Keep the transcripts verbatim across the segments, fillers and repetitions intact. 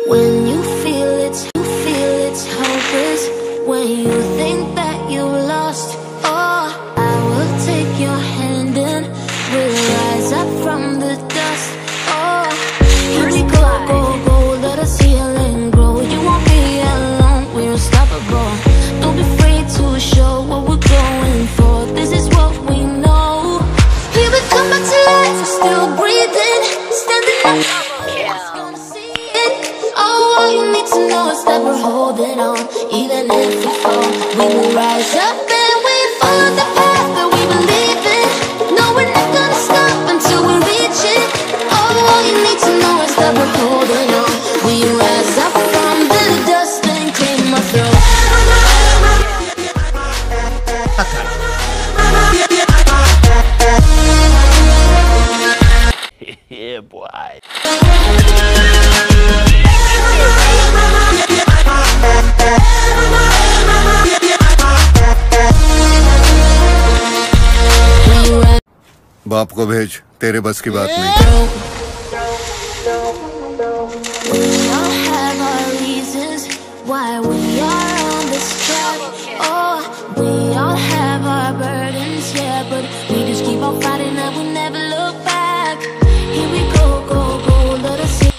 When you feel it's, you feel it's hopeless. When you think that you lost, oh, I will take your hand and we'll rise up from the dust. Oh, here we go, go, go, let us heal and grow. You won't be alone, we're unstoppable. Don't be afraid to show what we're going for. This is what we know. Here we come back to life, we're still breathing, standing up. All you need to know is that we're holding on. Even if we fall, we will rise up and we follow the path that we believe in. No, we're not gonna stop until we reach it. All you need to know is that we're holding on. We rise up from the dust and claim our throne. Yeah, boy. बाप को भेज, तेरे बस की बात नहीं। We all have our reasons why we are on this track. Oh, we all have our burdens, yeah, but we just keep on fighting and we never look back. Here we go, go, go, let us see.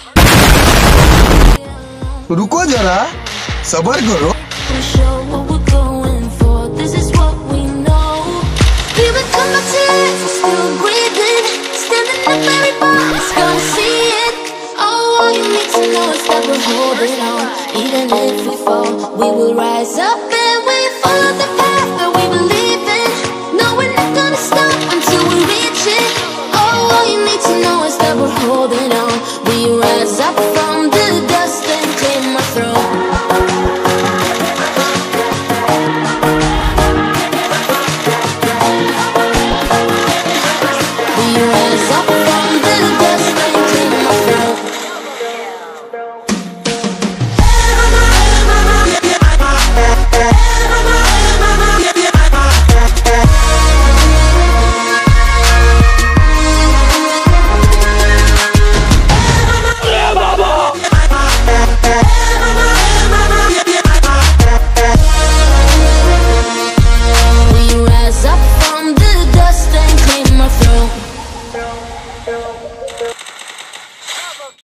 रुको जरा, सबर करो। We show what we're going for. This is what we know. Here we come back to life, we're still breathing, standing up, everybody's gonna see it. Oh, all you need to know is that we're holding on. Even if we fall, we will rise up.